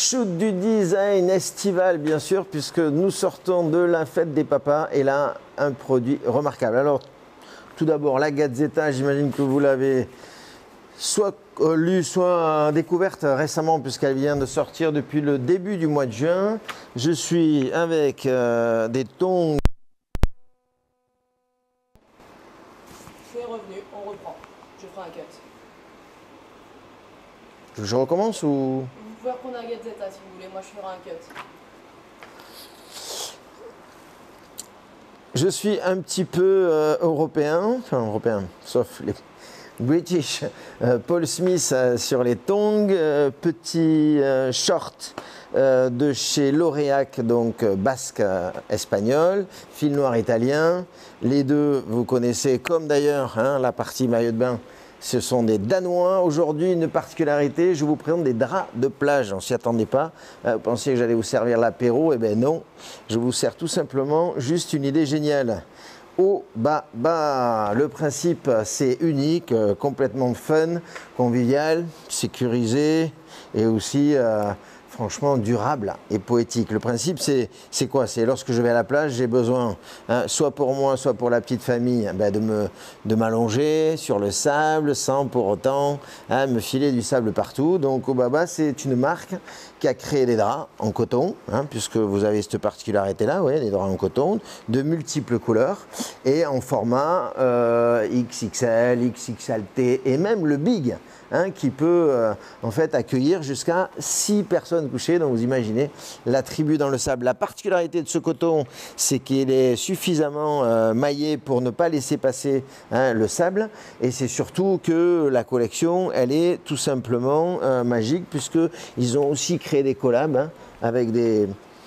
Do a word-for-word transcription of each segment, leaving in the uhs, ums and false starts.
shoot du design estival, bien sûr, puisque nous sortons de la fête des papas. Et là, un produit remarquable. Alors, tout d'abord, la Gazzetta, j'imagine que vous l'avez soit euh, lue, soit découverte récemment, puisqu'elle vient de sortir depuis le début du mois de juin. Je suis avec euh, des tongs. Je suis revenu, on reprend. Je ferai un cut. Je recommence ou... Vous pouvez reprendre la Gazzetta si vous voulez, moi je ferai un cut. Je suis un petit peu euh, européen, enfin européen, sauf les British. Euh, Paul Smith euh, sur les tongs, euh, petit euh, short euh, de chez L'Oréac, donc euh, basque euh, espagnol, fil noir italien. Les deux, vous connaissez, comme d'ailleurs hein, la partie maillot de bain. Ce sont des Danois. Aujourd'hui, une particularité, je vous présente des draps de plage. On ne s'y attendait pas. Euh, vous pensiez que j'allais vous servir l'apéro? Eh bien non, je vous sers tout simplement juste une idée géniale. Au bas bas, le principe c'est unique, euh, complètement fun, convivial, sécurisé et aussi euh, franchement durable et poétique. Le principe c'est c'est quoi? C'est lorsque je vais à la plage, j'ai besoin, hein, soit pour moi, soit pour la petite famille, ben, de me de m'allonger sur le sable sans pour autant hein, me filer du sable partout. Donc Au Baba, c'est une marque qui a créé des draps en coton, hein, puisque vous avez cette particularité-là, ouais, des draps en coton, de multiples couleurs, et en format euh, X X L, X X L T, et même le Big, hein, qui peut euh, en fait accueillir jusqu'à six personnes couchées. Donc vous imaginez la tribu dans le sable. La particularité de ce coton, c'est qu'il est suffisamment euh, maillé pour ne pas laisser passer hein, le sable, et c'est surtout que la collection, elle est tout simplement euh, magique, puisqu'ils ont aussi créé créer des collabs hein, avec des,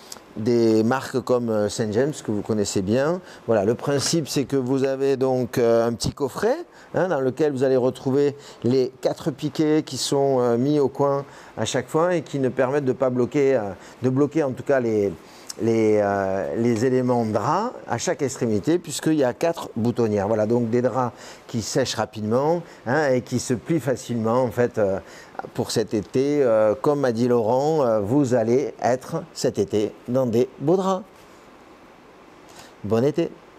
des marques comme Saint James que vous connaissez bien. Voilà, le principe c'est que vous avez donc euh, un petit coffret hein, dans lequel vous allez retrouver les quatre piquets qui sont euh, mis au coin à chaque fois et qui ne permettent de pas bloquer, euh, de bloquer en tout cas les Les, euh, les éléments de drap à chaque extrémité, puisqu'il y a quatre boutonnières. Voilà, donc des draps qui sèchent rapidement hein, et qui se plient facilement. En fait, euh, pour cet été, euh, comme m'a dit Laurent, euh, vous allez être cet été dans des beaux draps. Bon été!